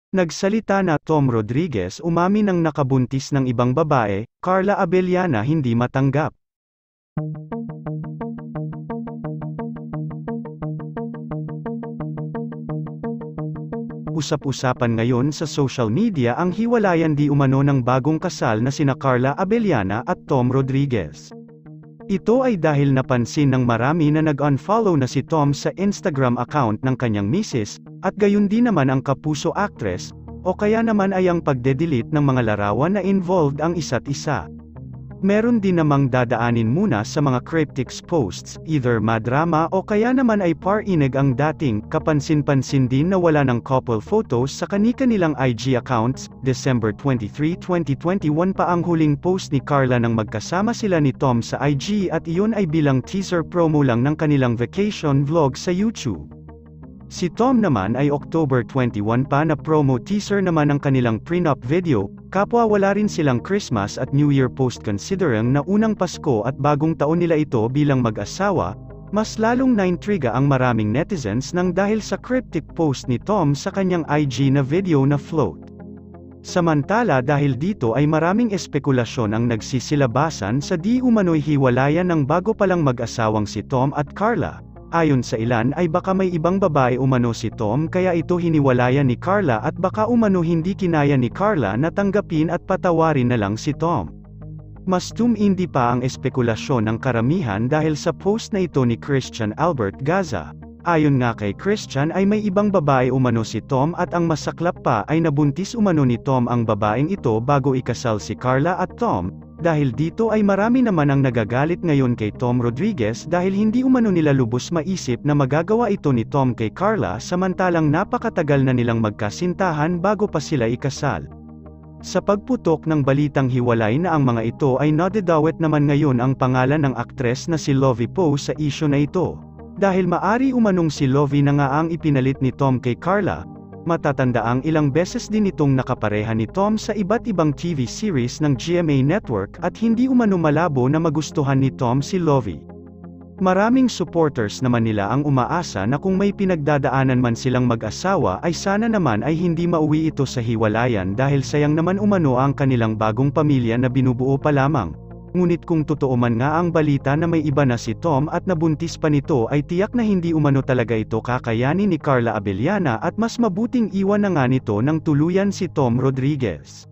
Nagsalita na Tom Rodriguez umamin ng nakabuntis ng ibang babae, Carla Abellana hindi matanggap. Usap-usapan ngayon sa social media ang hiwalayan di umano ng bagong kasal na sina Carla Abellana at Tom Rodriguez. Ito ay dahil napansin ng marami na nag-unfollow na si Tom sa Instagram account ng kanyang misis, at gayon din naman ang kapuso actress, o kaya naman ay ang pagde-delete ng mga larawan na involved ang isa't isa. Meron din namang dadaanin muna sa mga cryptic posts, either madrama o kaya naman ay par-inig ang dating, kapansin-pansin din na wala ng couple photos sa kani-kanilang IG accounts. December 23, 2021 pa ang huling post ni Carla nang magkasama sila ni Tom sa IG at iyon ay bilang teaser promo lang ng kanilang vacation vlog sa YouTube. Si Tom naman ay October 21 pa na promo teaser naman ang kanilang prenup video, kapwa wala rin silang Christmas at New Year post considering na unang Pasko at bagong taon nila ito bilang mag-asawa, mas lalong naintriga ang maraming netizens nang dahil sa cryptic post ni Tom sa kanyang IG na video na float. Samantala dahil dito ay maraming espekulasyon ang nagsisilabasan sa di umano'y hiwalayan ng bago palang mag-asawang si Tom at Carla. Ayon sa ilan ay baka may ibang babae umano si Tom kaya ito hiniwalayan ni Carla at baka umano hindi kinaya ni Carla na tanggapin at patawarin na lang si Tom. Mas tumindi pa ang espekulasyon ng karamihan dahil sa post na ito ni Christian Albert Gaza. Ayon nga kay Christian ay may ibang babae umano si Tom at ang masaklap pa ay nabuntis umano ni Tom ang babaeng ito bago ikasal si Carla at Tom. Dahil dito ay marami naman ang nagagalit ngayon kay Tom Rodriguez dahil hindi umano nila lubos maisip na magagawa ito ni Tom kay Carla samantalang napakatagal na nilang magkasintahan bago pa sila ikasal. Sa pagputok ng balitang hiwalay na ang mga ito ay nadadawit naman ngayon ang pangalan ng aktres na si Lovie Poe sa isyu na ito. Dahil maari umanong si Lovie na nga ang ipinalit ni Tom kay Carla. Matatandaang ilang beses din itong nakapareha ni Tom sa iba't ibang TV series ng GMA Network at hindi umano malabo na magustuhan ni Tom si Lovie. Maraming supporters naman nila ang umaasa na kung may pinagdadaanan man silang mag-asawa ay sana naman ay hindi mauwi ito sa hiwalayan dahil sayang naman umano ang kanilang bagong pamilya na binubuo pa lamang. Ngunit kung totoo man nga ang balita na may iba na si Tom at nabuntis pa nito ay tiyak na hindi umano talaga ito kakayanin ni Carla Abellana at mas mabuting iwan na nga nito ng tuluyan si Tom Rodriguez.